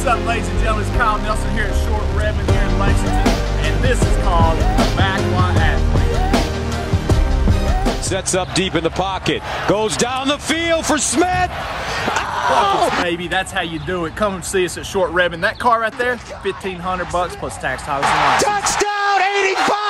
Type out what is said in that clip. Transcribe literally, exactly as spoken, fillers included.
What's up, ladies and gentlemen? It's Kyle Nelson here at Short Redmond here in Lexington, and this is called the Backlot Athlete. Sets up deep in the pocket, goes down the field for Smith. Oh! Baby, that's how you do it. Come and see us at Short Redmond. That car right there, fifteen hundred bucks plus tax, titles, and license. Touchdown, eighty-five.